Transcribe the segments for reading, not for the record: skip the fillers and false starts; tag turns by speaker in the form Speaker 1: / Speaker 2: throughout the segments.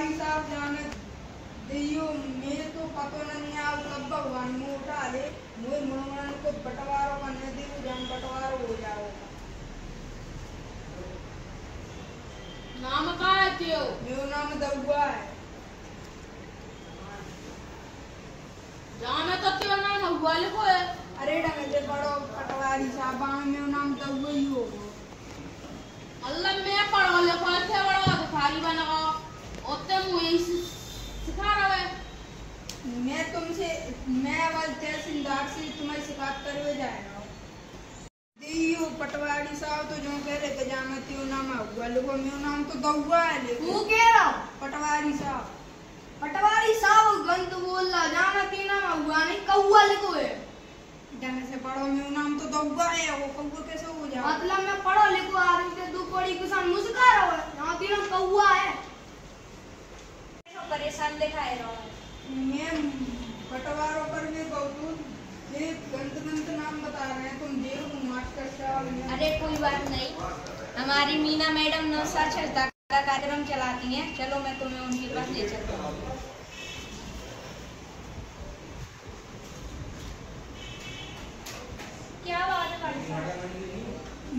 Speaker 1: पटवारी साहब जाने दियो मेरे तो पतो नहीं आओ कब भगवान मुँह उठा ले मुझे मुड़मड़न को बंटवारों का नहीं दे जान बंटवारों हो जाओ।
Speaker 2: नाम का है त्यो?
Speaker 1: मेरा नाम दउआ है।
Speaker 2: जाने तो त्यो नाम हुआ लिखो है।
Speaker 1: अरे ढंग से पढ़ो पटवारी साहब मेरा नाम दउआ ही होगा।
Speaker 2: अल्लाह मैं पढ़ो लिखो थे बड़ा अधिकारी बना ओते मुझे सिखा रहा है। मैं बस तहसीलदार से तुम्हें शिकायत करवे जाएगा।
Speaker 1: दियो पटवारी साहब तो जो कह रहे थे जाना त्यो नाम हुआ लिखो मेरा नाम तो दउआ है लिखो।
Speaker 3: तू कह रहा
Speaker 1: पटवारी साहब?
Speaker 3: पटवारी साहब गंद बोल रहा जाना तीन नाम हुआ नहीं कौआ लिखो है।
Speaker 1: ढंग से पढ़ो मेरा नाम तो दउआ है वो कौआ कैसे हो जाए?
Speaker 3: मतलब मैं पढ़ो लिखो आदमी के दो कोड़ी किसान मुस्का रहा है यहाँ तीन कौआ है।
Speaker 4: परेशान दिखाए रहो।
Speaker 1: मैं पटवारों पर भी बहुत एक गंत नाम बता रहे हैं तुम देखो मास्टर साहब।
Speaker 4: अरे कोई बात नहीं, हमारी मीना मैडम नवसाक्षरता का कार्यक्रम चलाती हैं, चलो मैं तुम्हें उनके पास ले चलता हूँ। क्या बात है भाई साहब?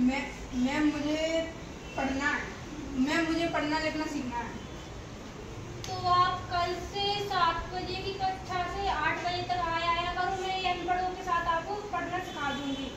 Speaker 1: मुझे पढ़ना लिखना सीखना है।
Speaker 4: तो आप कल से 7 बजे की कक्षा से 8 बजे तक आया करो, मैं ये अनपढ़ों के साथ आपको पढ़ना सिखा दूंगी।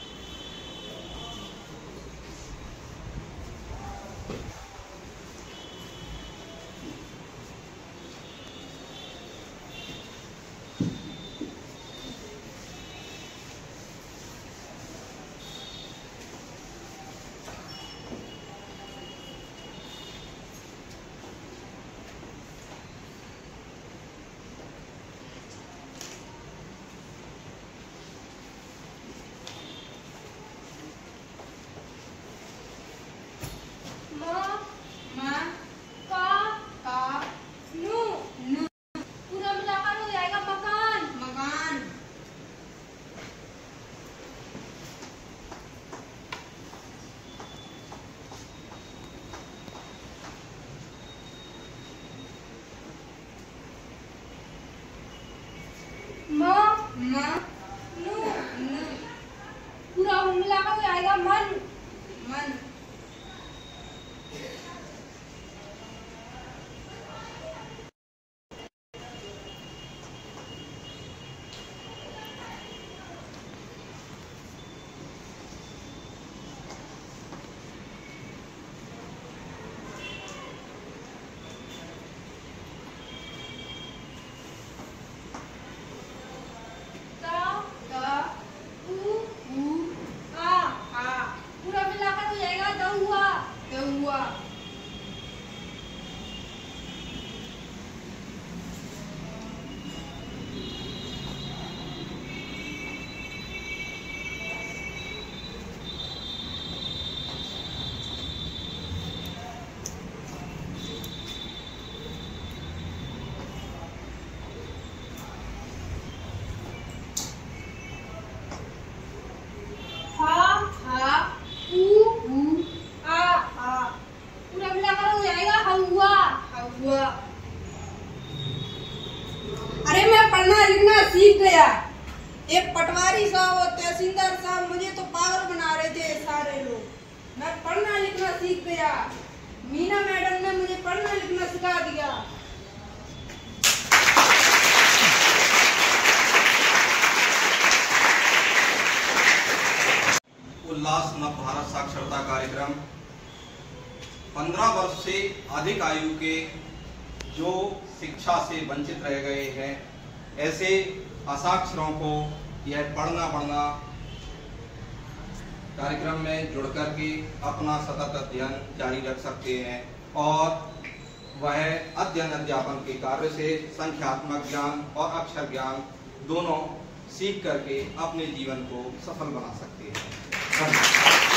Speaker 4: पूरा मिलाकर हो जाएगा मन।
Speaker 1: अरे मैं पढ़ना लिखना सीख गया। एक पटवारी साहब और तहसीलदार साहब मुझे तो पागल बना रहे थे सारे लोग। मैं पढ़ना लिखना सीख गया। मीना मैडम ने मुझे पढ़ना लिखना सिखा दिया।
Speaker 5: उल्लास नव भारत साक्षरता कार्यक्रम 15 वर्ष से अधिक आयु के जो शिक्षा से वंचित रह गए हैं ऐसे असाक्षरों को यह पढ़ना कार्यक्रम में जुड़ करके अपना सतत अध्ययन जारी रख सकते हैं और वह अध्ययन अध्यापन के कार्य से संख्यात्मक ज्ञान और अक्षर ज्ञान दोनों सीख करके अपने जीवन को सफल बना सकते हैं।